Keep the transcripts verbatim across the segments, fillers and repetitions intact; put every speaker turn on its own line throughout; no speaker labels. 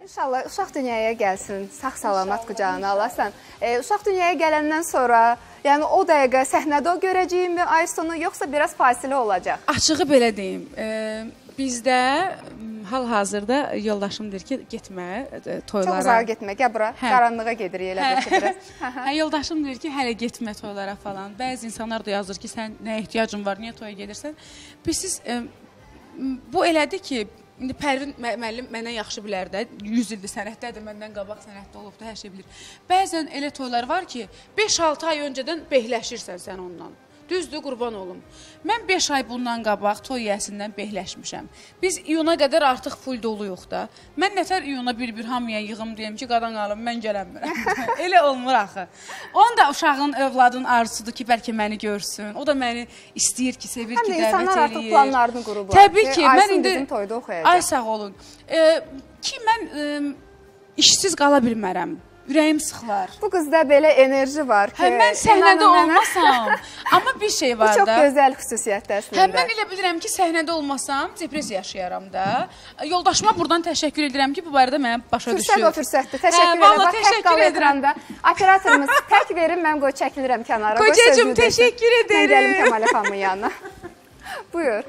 İnşallah uşaq dünyaya gəlsin, sağ-salamat qucağına alasan. E, uşaq dünyaya gələndən sonra, yəni o dəqiqə səhnədə o görəcəyimi Aysunu, yoxsa biraz fasilə olacaq?
Açığı belə deyim, e, bizdə hal-hazırda yoldaşım deyir ki, getmə e, toylara.
Çox uzağa getmə, gəl bura, hə. Qaranlığa gedirik elə bir ki, biraz.
Hə, yoldaşım deyir ki, hələ getmə toylara falan. Bəzi insanlar da yazır ki, sən nəyə ehtiyacın var, niyə toya gedirsən? Biz siz, e, bu elədir ki, İndi Pərvin müəllim mənə yaxşı bilər də, yüz ildir sənətdədir, məndən qabaq sənətdə olubdur, hər şey bilir. Bəzən elə toylar var ki, beş altı ay öncədən behləşirsən sən ondan. Düzdür, qurban olum. Mən beş ay bundan qabaq toy yəsindən behləşmişəm. Biz iyuna qədər artıq full doluyuq da. Mən nətər iyuna bir-bir hamıya yığım deyəm ki, qadan qalım, mən gələnmirəm. Elə olmur axı. Onun da uşağın, övladın arzusudur ki, bəlkə məni görsün. O da məni istəyir ki, sevir ki, dəvət eləyir.
Həm də insanlar artıq planlarını qurublar.
Təbii ki, mən indi...
bizim toyda oxuyacaq.
Ay, sağ olun. E, ki, mən e, işsiz qala bilmərəm. Ürəyim sıxılar.
Bu qızda belə enerji var ki...
Hə, mən səhnədə olmasam, amma bir şey var da...
Bu çox gözəl xüsusiyyətdir əslində.
Hə, mən elə bilirəm ki, səhnədə olmasam, depressiya yaşayaram da. Yoldaşıma buradan təşəkkür edirəm ki, bu barədə mənə başa düşür.
Fürsət o fürsətdir. Təşəkkür edirəm. Bax, tək qal ekranda. Operatorumuz tək verin, mən qoy çəkilirəm kənara.
Qocacığım, təşəkkür edirəm.
Mən gəlim Kəmalə xanımın yanına. Buyur.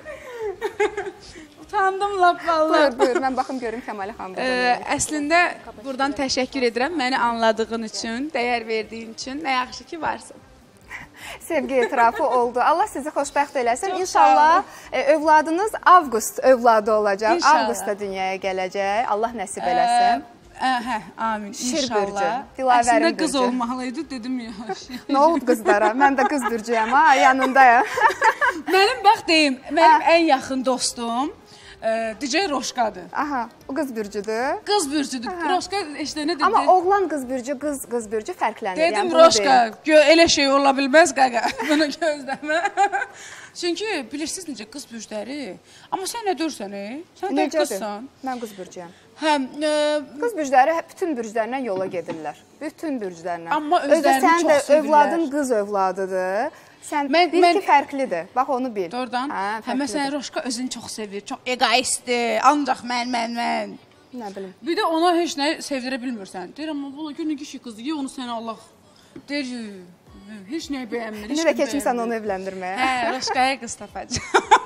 Utandım lap vallahi.
Buyur, buyur. Mən baxım görüm Kəmalə xanım.
Ee, əslində buradan təşəkkür edirəm məni anladığın üçün, dəyər verdiyin üçün. Nə yaxşı ki varsın.
Sevgi etirafı oldu. Allah sizi xoşbəxt eləsin. Çox İnşallah e, övladınız Avqust övladı olacaq. İnşallah. Avqustda dünyaya gələcək. Allah nəsib eləsin.
Ə, hə, amin.
Şir
İnşallah.
Bürcü.
Əslində qız olmalıydı, dedim ya.
Nə oldu qızlara? Mən də qız bürcüyəm ha, yanındayım.
Mənim bax deyim, mənim ən yaxın dostum D J Roşkadır.
Aha, o qız bürcüdür.
Qız bürcüdür. Roşka işte nə dedi?
Amma oğlan qız bürcü, qız qız bürcü fərqlənir.
Dedim yəni, Roşka, elə şey ola bilməz qaqa. Bunu gözləmə. Çünki bilirsiniz necə qız bürcləri. Amma sən nə dörsən, e? Sən də qızsan.
Mən qız bürcüyəm.
Hə,
e... qız bürcləri bütün bürclərlə yola gedirlər. Bütün bürclərlə.
Amma özlərini çox sevirlər.
Sən də övladın qız övladıdır. Sən mən, bil mən, ki, fərqlidir. Bax, onu bil.
Doğrudan. Hə, hə məsələn, Roşka özünü çox sevir, çox egoistdir, ancaq mən, mən, mən.
Nə bilim.
Bir də ona heç nə sevdirə bilmirsən. Deyir, amma bula günün kişi qızdır, ye onu sənə Allah. Deyir, heç nəyi bəyənmir.
İndi də keçmirsən onu evləndirməyə.
Hə, Roşkaya qız tapacaq.